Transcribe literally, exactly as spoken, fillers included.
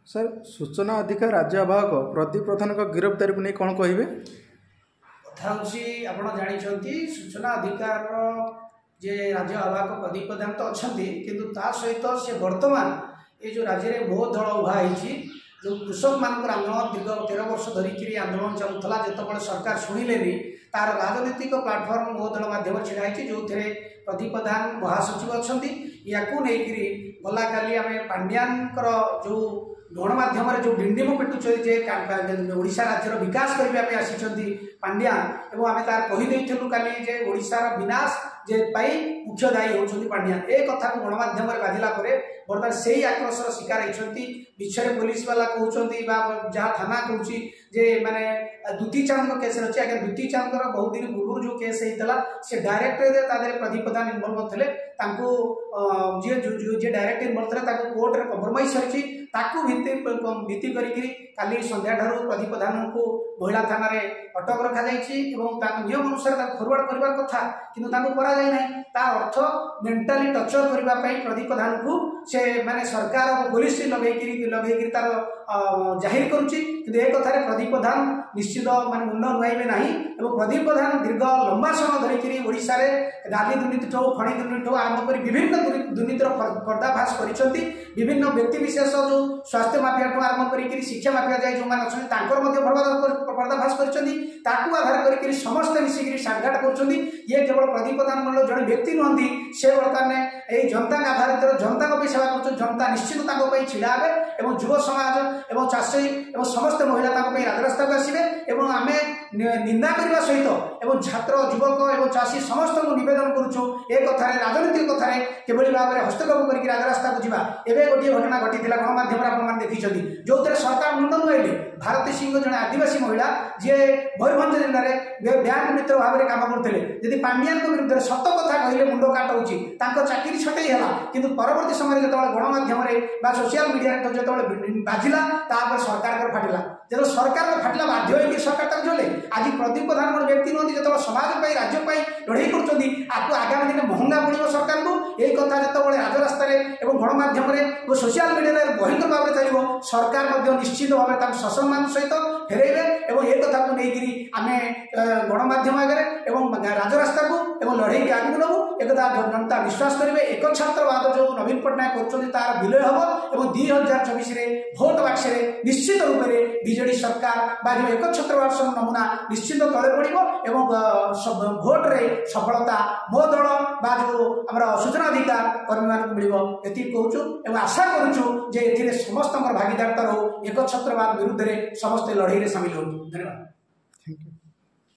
Sir सूचना अधिकार राज्य आवाहक प्रदीप प्रधान गिरफ्तारी को नहीं कौन कहे कथा आप जानते सूचना अधिकार जे राज्य आवाहक प्रदीप प्रधान तो अच्छा किंतु ता सहित से वर्तमान ये जो राज्य में मोह दल उभाई जो कृषक मान आंदोलन दीर्घ तेरह वर्ष धरिकी आंदोलन चलूला जिते सरकार शुणिले तार राजनीतिक प्लाटफर्म मोह दल मध्यम छिड़ाई जो थे प्रदीप प्रधान महासचिव अच्छा या गला काली आम पांड्यान जो गणमाध्यम जो डिंडिम पिटुचे ओडिशा राज्यर विकास करने आसी पांड्यान एवं आम तार कहीदेलु काली जे ओडिशार विनाश जे पाई मुख्य दायी होती पांड्यान ए कथा को गणमाध्यम बाजिला बर्तमान से ही आक्रोशर शिकार होती मिछरे पुलिस वाला कहते जहाँ थाना कहूँ जे माने दुती चांद केस अच्छे आगे दुती चांद बहुत दिन पूर्व जो केस होता से डायरेक्ट प्रदीप प्रधान इनवल्व थे जी जे डायरेक्ट इनवल्व थे कोर्ट कंप्रोमाइज सरी भित्ति काली संध्या ठार प्रदीप प्रधान को महिला थाना अटक रखा नियम अनुसार फरवर्ड कर कथा कि अर्थ मेंटाली टर्चर करने प्रदीप प्रधान को से माने सरकार पुलिस लगे लगे तार जाहिर करुच्ची एक कथार प्रदीप प्रधान निश्चित माने मुंड नुआईबे नहीं एवं प्रदीप प्रधान दीर्घ लंबा समय धरिकी ओडिशा रे डाली दुर्नीति ठो खणी दुर्नीति ठो आरंभ कर विभिन्न दुर्नीतिर पर्दाफाश कर विभिन्न व्यक्ति विशेष जो स्वास्थ्य माफिया ठो आरंभ कर शिक्षा माफिया जाए जो मैंने अच्छा पर्दाफाश कर आधार कर समस्त मिसिक साठघाट कर ये केवल प्रदीप प्रधान मंडल जड़े व्यक्ति नुहति से बर्तमान ये जनता आधारित जनता सेवा कर जनता निश्चित छिड़ा हे और युव समाज और चाषी और समस्त महिला राजरास्ता को आसवे और आम निंदा करने सहित एवं छात्र युवक और चाषी समस्त को नवेदन करुचु ए कथार राजनीतिक कथार किभली भाव में हस्तक्षेप करके राजरास्ता को जावा एवं गोटे घटना घटी गणमाध्यम आप देखी जो सरकार मुंड नुआईले भारती सिंह जड़े आदिवासी महिला जी मयूरभंज जिले में बैंक मित्र भाव में कम करते जदि पांड्यान विरुद्ध सत कथा कहले मुंड काट हो चाकरी छटई है कि परवर्त समय जो गणमाध्यम सोशल मीडिया जो बाजिला सरकार फाटिला जो सरकार फाटिला बाध्य हो सरकार जोले आज प्रदीप प्रधान व्यक्ति नुहति जो समाज राज्य लड़ाई कर आगामी दिन महंगा पड़ो सरकार को यही कथा जो राजरास्त गणमाध्यम सोशल मीडिया भयंकर भाव में चलो सरकार निश्चित भाव ससम्मान सहित फेरइबे और ये कथा को लेकिन आम गणमाध्यम आगे राजरास्ता को लड़ाई के आगे नबू एक जनता विश्वास करेंगे एक छात्रवाद जो नवीन पट्टनायक कर विलय हम और दुई हजार चौबीस भोट बाक्स निश्चित रूप से बीजेडी सरकार जो एक छात्रवाद नमूना निश्चित तले पड़ो भोट रे सफलता मो दल जो आम सूचना अधिकार कर्मी मान मिल कहूँ आशा करुचु जे समस्त भागीदारता रो एक छात्रवाद विरुद्ध समस्त लड़ाई सामिल हो। धन्यवाद। Thank you.